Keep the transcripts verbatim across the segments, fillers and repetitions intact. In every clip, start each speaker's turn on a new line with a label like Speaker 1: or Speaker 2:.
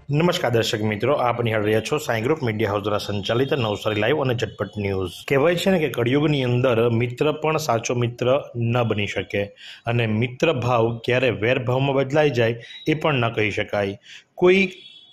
Speaker 1: નમસ્કાર દર્શક મિત્રો, આપ નિહાળ રહ્યા છો સાઈ ગ્રુપ મીડિયા હાઉસ દ્વારા સંચાલિત નવસારી લાઈવ અને ઝટપટ ન્યૂઝ। કહેવાય છે ને કે કળિયુગની અંદર મિત્ર પણ સાચો મિત્ર ન બની શકે અને મિત્ર ભાવ ક્યારે વેરભાવમાં બદલાઈ જાય એ પણ ન કહી શકાય। કોઈ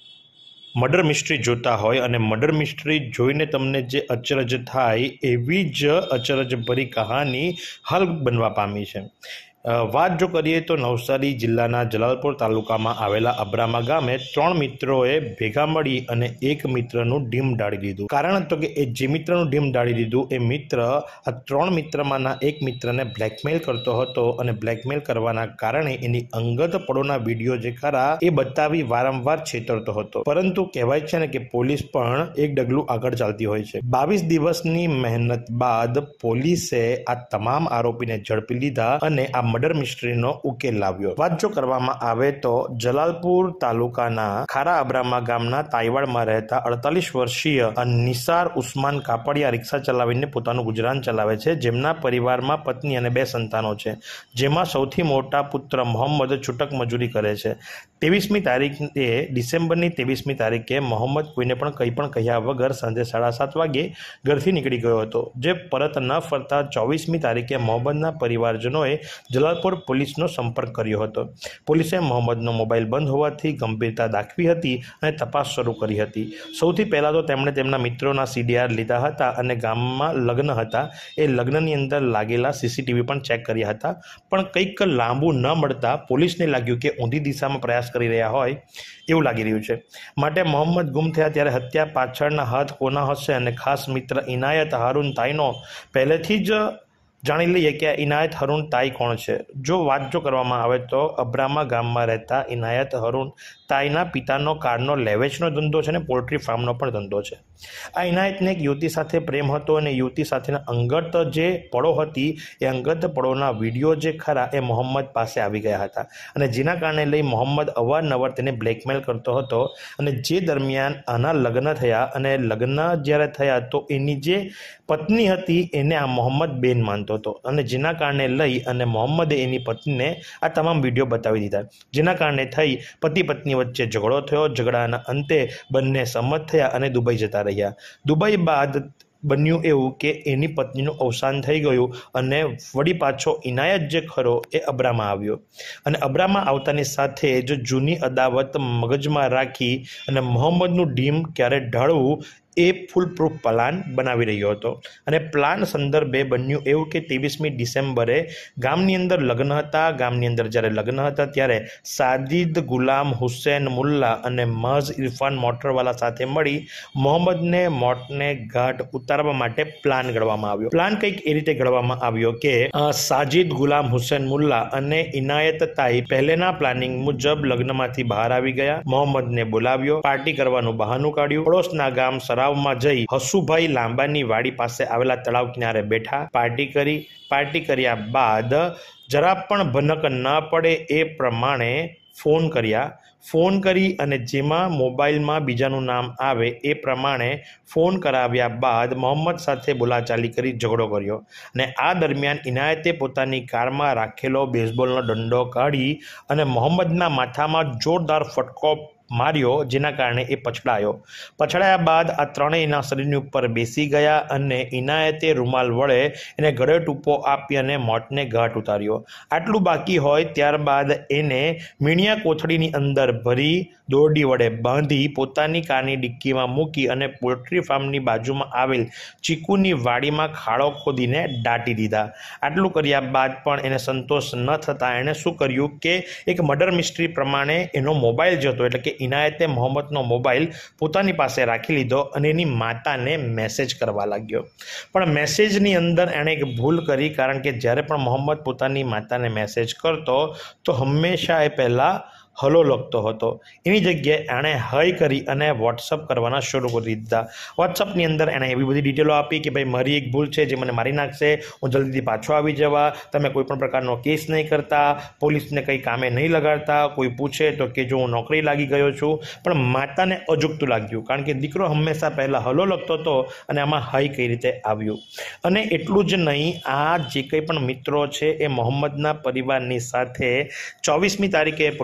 Speaker 1: મર્ડર મિસ્ટ્રી જોતા હોય અને મર્ડર મિસ્ટ્રી જોઈને તમને જે અચરજ થાય એવી જ અચરજભરી કહાની હાલ બનવા પામી છે। વાત જો કરીએ તો નવસારી જિલ્લાના જલાલપુર તાલુકામાં આવેલા અબ્રામા ગામે ત્રણ મિત્રોએ ભેગા મળી અને એક મિત્રનું ઢીમ ઢાળી દીધું। કારણ તો કે એ જે મિત્રનું ઢીમ ઢાળી દીધું એ મિત્ર આ ત્રણ મિત્રમાંના એક મિત્રને બ્લેકમેલ કરતો હતો અને બ્લેકમેલ કરવાના કારણે એની અંગત પળોના વિડીયો જે ખરા એ બતાવી વારંવાર છેતરતો હતો। પરંતુ કહેવાય છે ને કે પોલીસ પણ એક ડગલું આગળ ચાલતી હોય છે। બાવીસ દિવસની મહેનત બાદ પોલીસે આ તમામ આરોપીને ઝડપી લીધા અને આ મર્ડર મિસ્ટ્રીનો ઉકેલ લાવ્યો। વાત જો કરવામાં આવે તો જલાલપુર તાલુકાના ખારા અબ્રામા ગામના તાઈવાડમાં રહેતા અડતાલીસ વર્ષીય નિસાર ઉસ્માન કાપડિયા રિક્ષા ચલાવીને પોતાનું ગુજરાન ચલાવે છે, જેમના પરિવારમાં પત્ની અને બે સંતાનો છે, જેમાં સૌથી મોટા પુત્ર મોહમ્મદ છૂટક મજૂરી કરે છે। ત્રેવીસમી તારીખે ડિસેમ્બરની ત્રેવીસમી તારીખે મોહમ્મદ કોઈને પણ કંઈ પણ કહ્યા વગર સાંજે સાડા સાત વાગે ઘરથી નીકળી ગયો હતો, જે પરત ન ફરતા ચોવીસમી તારીખે મોહમ્મદના પરિવારજનોએ જલાલપુર પોલીસનો સંપર્ક કર્યો હતો। પોલીસે મોહમ્મદનો મોબાઈલ બંધ હોવાથી ગંભીરતા દાખવી હતી અને તપાસ શરૂ કરી હતી। સૌથી પહેલાં તો તેમણે તેમના મિત્રોના સીડીઆર લીધા હતા અને ગામમાં લગ્ન હતા એ લગ્નની અંદર લાગેલા સીસીટીવી પણ ચેક કર્યા હતા, પણ કંઈક લાંબુ ન મળતા પોલીસને લાગ્યું કે ઊંધી દિશામાં પ્રયાસ કરી રહ્યા હોય એવું લાગી રહ્યું છે। માટે મોહમ્મદ ગુમ થયા ત્યારે હત્યા પાછળના હાથ કોના હશે અને ખાસ મિત્ર ઇનાયત હારૂન તાઈનો પહેલેથી જ જાણી લઈએ કે ઇનાયત હરુણ તાઈ કોણ છે। જો વાત જો કરવામાં આવે તો અબ્રામા ગામમાં રહેતા ઇનાયત હરુણ તાઈના પિતાનો કારનો લેવેચનો ધંધો છે અને પોલ્ટ્રી ફાર્મનો પણ ધંધો છે। આ ઇનાયતને એક યુવતી સાથે પ્રેમ હતો અને યુવતી સાથેના અંગત જે પળો હતી એ અંગત પળોના વિડીયો જે ખરા એ મોહમ્મદ પાસે આવી ગયા હતા અને જેના કારણે લઈ મોહમ્મદ અવારનવાર તેને બ્લેકમેલ કરતો હતો અને જે દરમિયાન આના લગ્ન થયા અને લગ્ન જ્યારે થયા તો એની જે પત્ની હતી એને આ મોહમ્મદ બેન માનતો હતો અને જેના કારણે લઈ અને મોહમ્મદે એની પત્નીને આ તમામ વિડીયો બતાવી દીધા, જેના કારણે થઈ પતિ પત્ની વચ્ચે ઝઘડો થયો। ઝઘડાના અંતે બંને સંમત થયા અને દુબઈ જતા રહ્યા। દુબઈ બાદ બન્યું એવું કે એની પત્નીનું અવસાન થઈ ગયું અને વળી પાછો ઇનાયત જે ખરો એ અબ્રામા આવ્યો અને અબ્રામા આવતાની સાથે જ જૂની અદાવત મગજમાં રાખી અને મોહમ્મદનું ઢીમ ક્યારે ઢાળવું એ ફૂલ પ્રૂફ પ્લાન બનાવી રહ્યો હતો અને પ્લાન સંદર્ભે બન્યું એવું કે ત્રેવીસમી ડિસેમ્બરે ગામની અંદર લગ્ન હતા। ગામની અંદર જ્યારે લગ્ન હતા ત્યારે સાજિદ ગુલામ હુસૈન મુલ્લા અને મઝ ઇરફાન મોટરવાલા સાથે મળી મોહમ્મદને મોતને ઘાટ ઉતારવા માટે પ્લાન ઘડવામાં આવ્યો। પ્લાન કંઈક એ રીતે ઘડવામાં આવ્યો કે સાજિદ ગુલામ હુસૈન મુલ્લા અને ઇનાયત તાઈ પહેલેના પ્લાનિંગ મુજબ લગ્નમાંથી બહાર આવી ગયા, મોહમ્મદને બોલાવ્યો, પાર્ટી કરવાનું બહાનું કાઢ્યું, પડોશના ગામ સરા માં જઈ હસુભાઈ લાંબાની વાડી પાસે આવેલા તળાવ કિનારે બેઠા, પાર્ટી કરી। પાર્ટી કર્યા બાદ જરા પણ ભનક ન પડે એ પ્રમાણે ફોન કર્યા। ફોન કરી અને જેમાં મોબાઈલમાં બીજાનું નામ આવે એ પ્રમાણે ફોન કરાવ્યા બાદ મોહમ્મદ સાથે બોલાચાલી કરી ઝઘડો કર્યો અને આ દરમિયાન ઇનાયતે પોતાની કારમાં રાખેલો બેઝબોલનો દંડો કાઢી અને મોહમ્મદના માથામાં જોરદાર ફટકો માર્યો, જેના કારણે એ પછડાયો। પછડાયા બાદ આ ત્રણેયના શરીરની ઉપર બેસી ગયા અને ઇનાયતે રૂમાલ વડે એને ગળે ટૂંપો આપી અને મોતને ઘાટ ઉતાર્યો। આટલું બાકી હોય ત્યારબાદ એને મીણિયા કોથળીની અંદર ભરી દોરડી વડે બાંધી પોતાની કારની ડિક્કીમાં મૂકી અને પોલ્ટ્રી ફાર્મની બાજુમાં આવેલ ચીકુની વાડીમાં ખાડો ખોદીને દાટી દીધા। આટલું કર્યા બાદ પણ એને સંતોષ ન થતાં એણે શું કર્યું કે એક મર્ડર મિસ્ટ્રી પ્રમાણે એનો મોબાઈલ જ હતો એટલે કે ઇનાયતે મોહમ્મદનો મોબાઈલ પોતાની પાસે રાખી લીધો અને એની માતાને મેસેજ કરવા લાગ્યો। પણ મેસેજની અંદર એણે એક ભૂલ કરી, કારણ કે જ્યારે પણ મોહમ્મદ પોતાની માતાને મેસેજ કરતો તો હંમેશા એ પહેલાં હલો લખતો હતો, એની જગ્યાએ એણે હઈ કરી અને વોટ્સઅપ કરવાના શરૂ કરી દીધા। વોટ્સઅપની અંદર એણે એવી બધી ડિટેલો આપી કે ભાઈ મારી એક ભૂલ છે જે મને મારી નાખશે, હું જલ્દીથી પાછો આવી જવા, તમે કોઈ પણ પ્રકારનો કેસ નહીં કરતા, પોલીસને કંઈ કામે નહીં લગાડતા, કોઈ પૂછે તો કે જો હું નોકરી લાગી ગયો છું। પણ માતાને અજુગતું લાગ્યું, કારણ કે દીકરો હંમેશા પહેલાં હલો લખતો હતો અને આમાં હઈ કઈ રીતે આવ્યું। અને એટલું જ નહીં, આ જે કંઈ પણ મિત્રો છે એ મોહમ્મદના પરિવારની સાથે ચોવીસમી તારીખે પોલીસ સ્ટેશન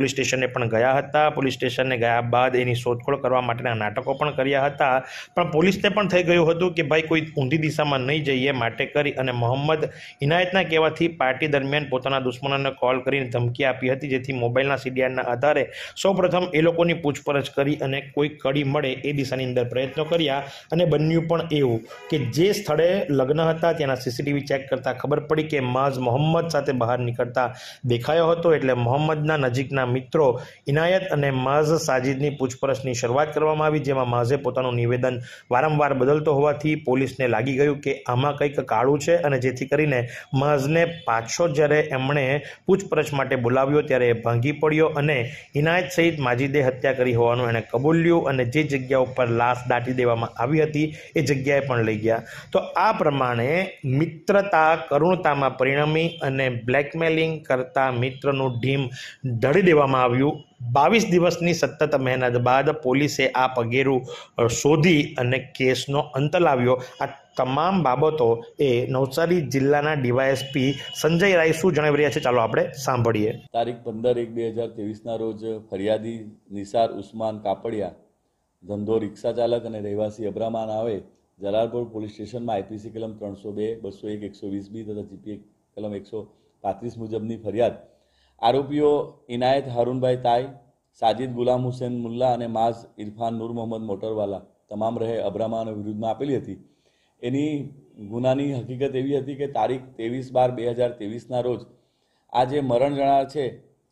Speaker 1: સ્ટેશને પણ ગયા હતા. પોલીસ સ્ટેશને ગયા બાદ એની શોધખોળ કરવા માટેના નાટકો પણ કર્યા હતા, પણ પોલીસને પણ થઈ ગયું હતું કે ભાઈ કોઈ ઊંધી દિશામાં નહીં જઈએ, માટે કરી અને મોહમ્મદ ઇનાયતના કહેવાથી પાર્ટી દરમિયાન પોતાના દુશ્મનોને કોલ કરીને ધમકી આપી હતી, જેથી મોબાઈલના સીડીઆરના આધારે સૌપ્રથમ એ લોકોની પૂછપરછ કરી અને કોઈ કડી મળે એ દિશાની અંદર પ્રયત્નો કર્યા. અને બન્યું પણ એવું કે જે સ્થળે લગ્ન હતા ત્યાંના સીસીટીવી ચેક કરતાં ખબર પડી કે માઝ મોહમ્મદ સાથે બહાર નીકળતા દેખાયો હતો. એટલે મોહમ્મદના નજીકના મિત્રો ઇનાયત અને માઝ સાજિદની પૂછપરછની શરૂઆત કરવામાં આવી, જેમાં માઝે પોતાનું નિવેદન વારંવાર બદલતો હોવાથી પોલીસને લાગી ગયું કે આમાં કંઈક કાળું છે, અને જેથી કરીને માઝને પાછો જ્યારે એમણે પૂછપરછ માટે બોલાવ્યો ત્યારે ભાંગી પડ્યો અને ઇનાયત સહિત માજીદે હત્યા કરી હોવાનું એણે કબૂલ્યું, અને જે જગ્યા ઉપર લાશ દાટી દેવામાં આવી હતી એ જગ્યાએ પણ લઈ ગયા. તો આ પ્રમાણે મિત્રતા કરુણતામાં પરિણમી અને બ્લેકમેલિંગ કરતા મિત્રનું ઢીમ ઢળી દેવામાં આવ્યું. બાવીસ દિવસની સતત મહેનત બાદ પોલીસે આ પગેરું શોધી અને કેસનો અંત લાવ્યો. આ તમામ બાબતો એ નવસારી જિલ્લાના ડીવાયએસપી સંજય રાય શું જણાવી રહ્યા છે, ચાલો આપણે સાંભળીએ.
Speaker 2: તારીખ પંદર એક બે હજાર ત્રેવીસના રોજ ફરિયાદી નિસાર ઉસ્માન કાપડિયા, ધંધો રિક્ષા ચાલક અને રહેવાસી અબ્રામાન આવે, જલાલપુર પોલીસ સ્ટેશનમાં આઈપીસી કલમ ત્રણસો બે બસો એક એકસો વીસ બી તથા જીપી કલમ એકસો પાંત્રીસ મુજબની ફરિયાદ આરોપીઓ ઇનાયત હારૂનભાઈ તાઈ, સાજિદ ગુલામ હુસેન મુલ્લા અને માઝ ઇરફાન નૂર મોહમ્મદ મોટરવાલા તમામ રહે અબ્રામાન વિરુદ્ધમાં આપેલી હતી. એની ગુનાની હકીકત એવી હતી કે તારીખ ત્રેવીસ બાર બે હજાર ત્રેવીસના રોજ આ જે મરણ જણાર છે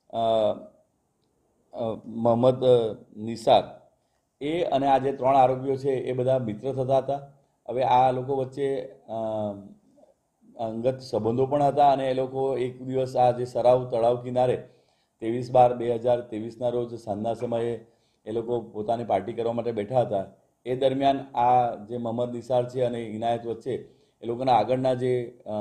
Speaker 2: મોહમ્મદ નિસાર, એ અને આ જે ત્રણ આરોપીઓ છે એ બધા મિત્ર થતા હતા. હવે આ લોકો વચ્ચે અંગત સંબંધો પણ હતા, અને એ લોકો એક દિવસ આ જે સરાવ તળાવ કિનારે ત્રેવીસ બાર બે હજાર ત્રેવીસના રોજ સાંજના સમયે એ લોકો પોતાની પાર્ટી કરવા માટે બેઠા હતા. એ દરમિયાન આ જે મોહમ્મદ નિસાર છે અને ઇનાયત વચ્ચે એ લોકોના આગળના જે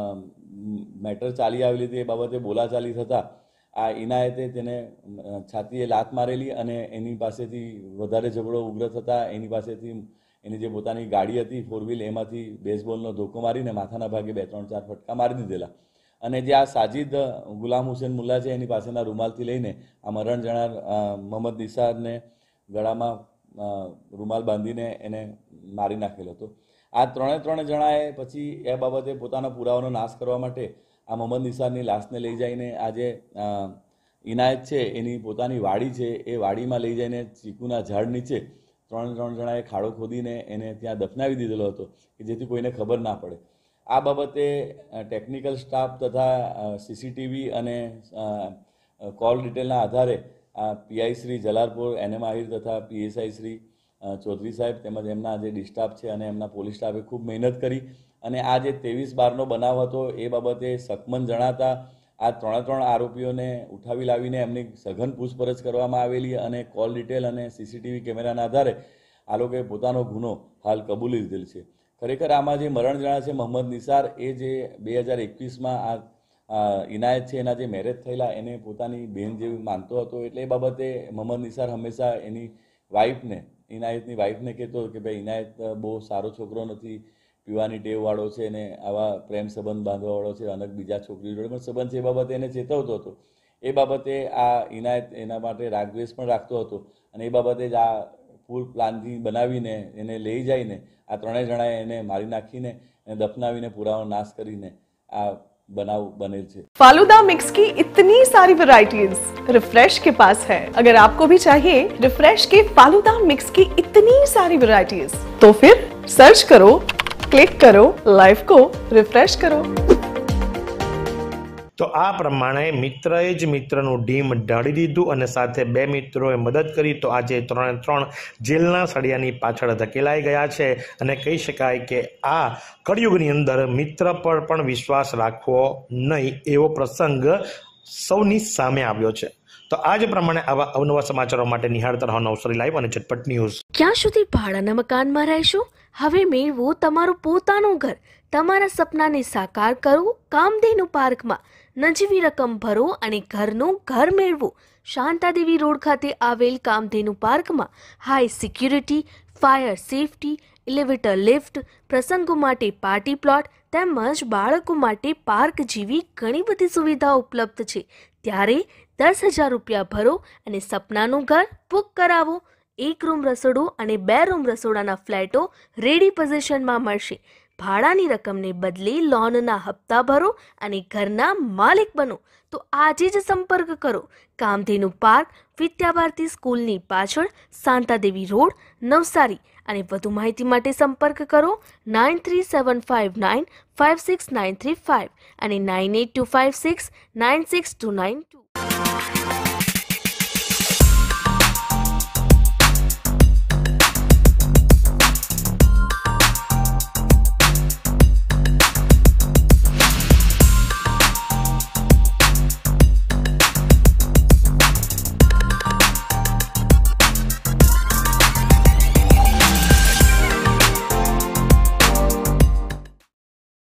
Speaker 2: મેટર ચાલી આવેલી હતી એ બાબતે બોલાચાલી થતાં આ ઇનાયતે તેને છાતીએ લાત મારેલી, અને એની પાસેથી વધારે ઝઘડો ઉગ્ર થતાં એની પાસેથી એની જે પોતાની ગાડી હતી ફોર વ્હીલ એમાંથી બેઝબોલનો ધોકો મારીને માથાના ભાગે બે ત્રણ ચાર ફટકા મારી દીધેલા. અને જે આ સાજિદ ગુલામ હુસેન મુલ્લા છે એની પાસેના રૂમાલથી લઈને આ મરણ જણાર મોહમ્મદ નિસારને ગળામાં રૂમાલ બાંધીને એને મારી નાખેલો હતો. આ ત્રણે ત્રણ જણાએ પછી એ બાબતે પોતાના પુરાવાનો નાશ કરવા માટે આ મોહમ્મદ નિસારની લાશને લઈ જઈને આ જે ઇનાયત છે એની પોતાની વાડી છે એ વાડીમાં લઈ જઈને ચીકુના ઝાડ નીચે ત્રણ ત્રણ જણાએ ખાડો ખોદીને એને ત્યાં દફનાવી દીધેલો હતો કે જેથી કોઈને ખબર ના પડે. આ બાબતે ટેકનિકલ સ્ટાફ તથા સીસીટીવી અને કોલ ડિટેલના આધારે આ પીઆઈ શ્રી જલાલપુર એનએમ આહિર તથા પીએસઆઈ શ્રી ચૌધરી સાહેબ તેમજ એમના જે ડી સ્ટાફ છે અને એમના પોલીસ સ્ટાફે ખૂબ મહેનત કરી અને આ જે ત્રેવીસ બારનો બનાવ હતો એ બાબતે સખમન જણાતા આ ત્રણે ત્રણ આરોપીઓને ઉઠાવી લાવીને એમની સઘન પૂછપરછ કરવામાં આવેલી, અને કોલ ડિટેલ અને સીસીટીવી કેમેરાના આધારે આ લોકોએ પોતાનો ગુનો હાલ કબૂલી લીધેલ છે. ખરેખર આમાં જે મરણ જણા છે મોહમ્મદ નિસાર, એ જે બે હજાર એકવીસમાં આ ઇનાયત છે એના જે મેરેજ થયેલા એને પોતાની બહેન જેવી માનતો હતો. એટલે એ બાબતે મોહમ્મદ નિસાર હંમેશા એની વાઈફને ઇનાયતની વાઈફને કહેતો કે ભાઈ ઇનાયત બહુ સારો છોકરો નથી, પીવાની ટેવવાળો છે ને આવા પ્રેમ સંબંધ બાંધવાવાળો છે, અનેક બીજા છોકરીઓ જોડે પણ સંબંધ છે, એ બાબતે એને ચેતવતો હતો. એ બાબતે આ ઇનાયત એના માટે રાગદ્વેષ પણ રાખતો હતો, અને એ બાબતે જ આ ફૂલ પ્લાનથી બનાવીને એને લઈ જઈને આ ત્રણેય જણાએ એને મારી નાખીને એને દફનાવીને પુરાવાનો નાશ કરીને આ बनाव बने थे।
Speaker 3: फालूदा मिक्स की इतनी सारी वैरायटीज रिफ्रेश के पास है। अगर आपको भी चाहिए रिफ्रेश के फालूदा मिक्स की इतनी सारी वैरायटीज, तो फिर सर्च करो, क्लिक करो, लाइफ को रिफ्रेश करो।
Speaker 1: तो आ प्रमाणे मित्रए ज मित्रનું ઢીમ ઢાળી દીધું અને સાથે બે મિત્રોએ મદદ કરી તો આજે ત્રણે ત્રણ જેલના સળિયાની પાછળ ધકેલાઈ ગયા છે અને કહી શકાય કે આ કળિયુગની અંદર મિત્ર પર પણ વિશ્વાસ રાખવો નહીં એવો પ્રસંગ સૌની સામે આવ્યો છે। તો આજ પ્રમાણે આવા અવનવા સમાચારો માટે નિહાળતા રહો નવસારી લાઈવ અને ઝટપટ ન્યૂઝ।
Speaker 4: ક્યાં સુધી ભાડાના મકાનમાં રહેશો? હવે મેળવો તમારું પોતાનું ઘર। તમારા સપનાને સાકાર કરો કામધેનુ પાર્કમાં। નજીવી રકમ ભરો અને ઘરનું ઘર મેળવો। શાંતાદેવી રોડ ખાતે આવેલ કામધેનુ પાર્કમાં high security, fire safety, elevator lift, પ્રસંગો માટે પાર્ટી પ્લોટ તેમજ બાળકો માટે પાર્ક જેવી ઘણી બધી સુવિધાઓ ઉપલબ્ધ છે. ત્યારે દસ હજાર રૂપિયા ભરો અને સપનાનું ઘર બુક કરાવો. એક રૂમ રસોડું અને બે રૂમ રસોડાના ફ્લેટો રેડી પોઝિશનમાં મળશે. ભાડાની રકમને બદલે લોનના હપ્તા ભરો અને ઘરના માલિક બનો. તો આજે જ સંપર્ક કરો. કામધેનુ પાર્ક, વિદ્યાભારતી સ્કૂલની પાછળ, શાંતાદેવી રોડ, નવસારી. અને વધુ માહિતી માટે સંપર્ક કરો nine three seven five nine five six nine three five અને nine eight two five six nine six two nine two.